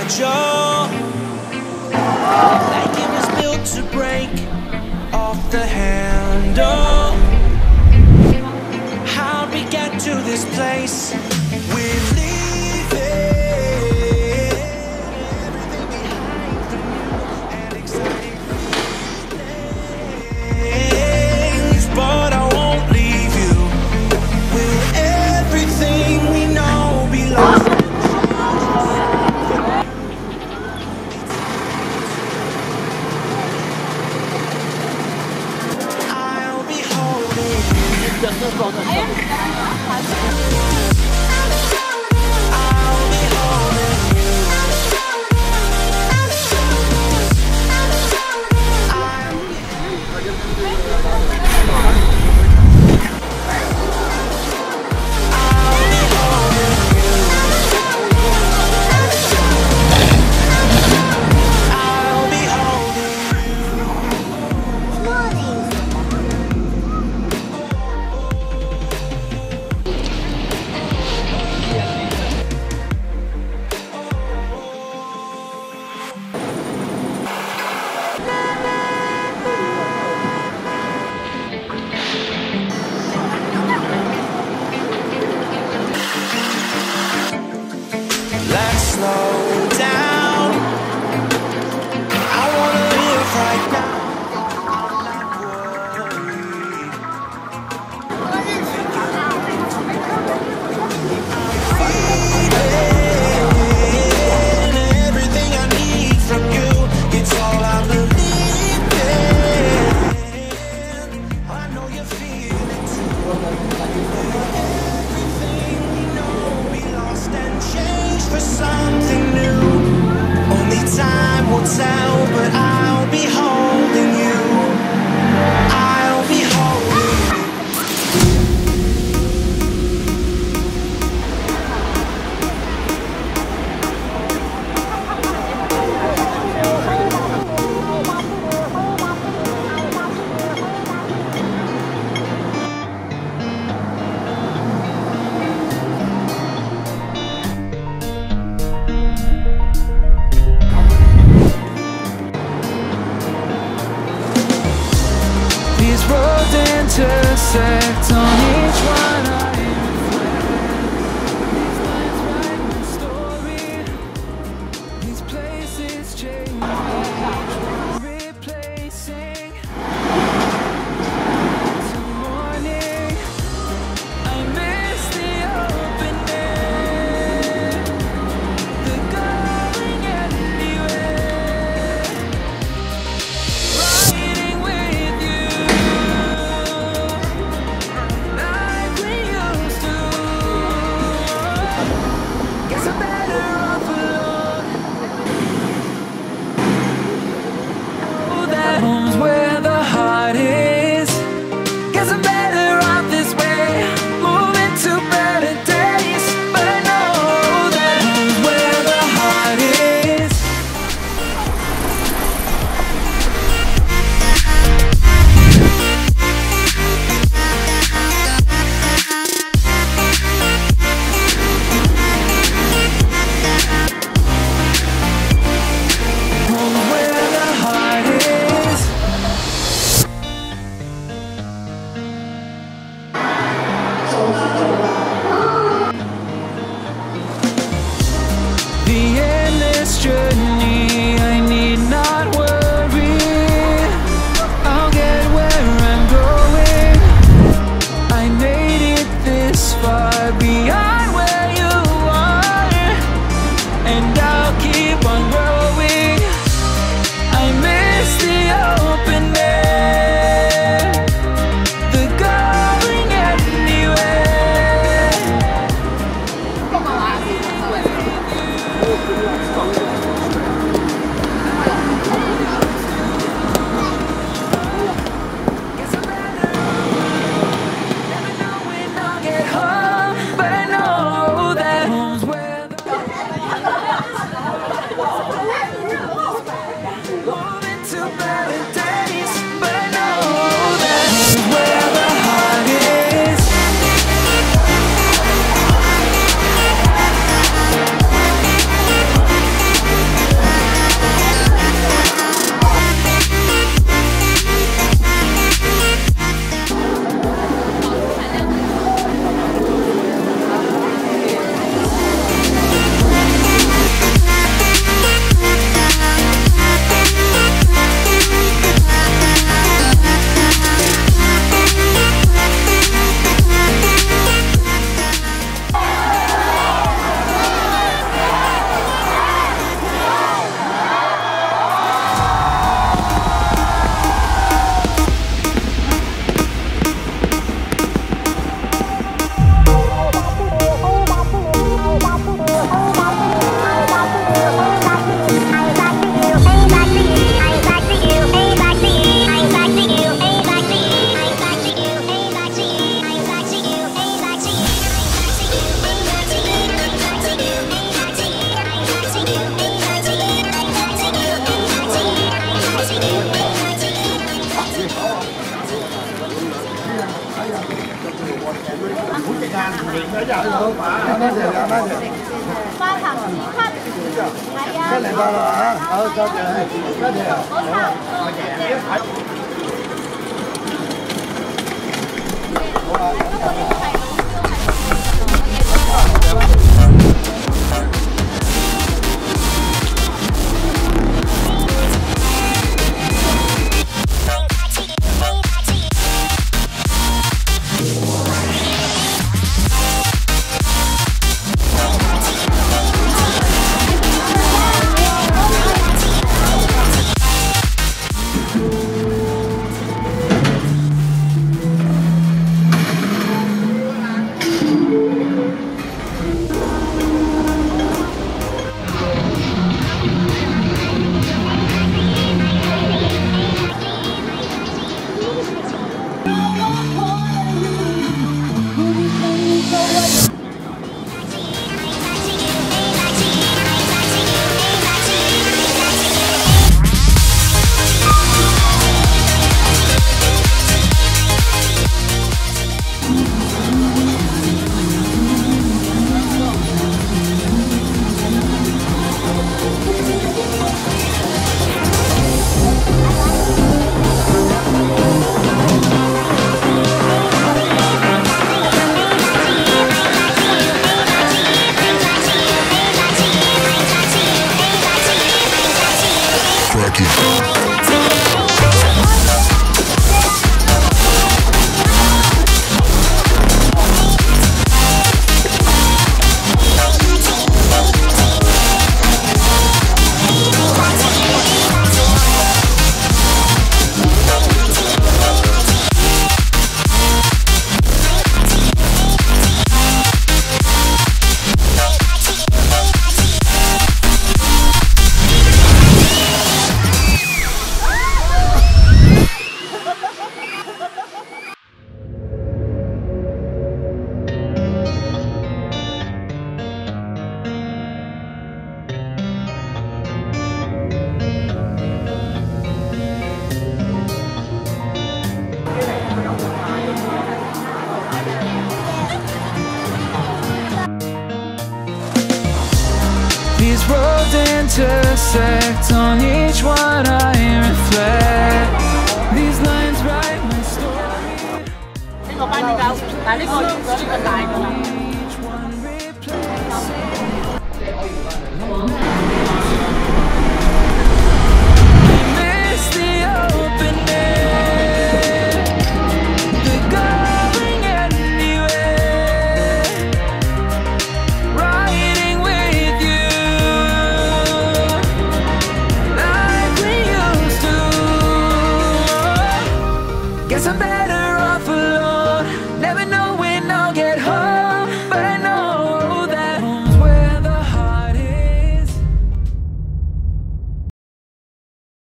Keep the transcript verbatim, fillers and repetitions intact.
fragile, like it was built to break off the handle. How'd we get to this place? We're leaving everything behind, the new and exciting feelings, but I won't leave you. Will everything we know be lost? I'll be holding you. Let's slow down. I wanna live right now. I'm not worried. I'm feeling everything I need from you. It's all I believe in. I know you feel it too. Everything we know we lost and changed for something new. Only time will tell, but I'll be holding you. I'll be holding you. These roads intersect on each one. I am these lines write my story. These places change, replacing till morning. I miss the open air, the going anywhere, riding with you. Life 花壇時刻係啊， 新年快樂啊！好，多謝你，多謝。 好差唔多謝。 These roads intersect, on each one I reflect. These lines write my story. 呢個班比較，但係呢個咗呢個大㗎啦。 Each one replaces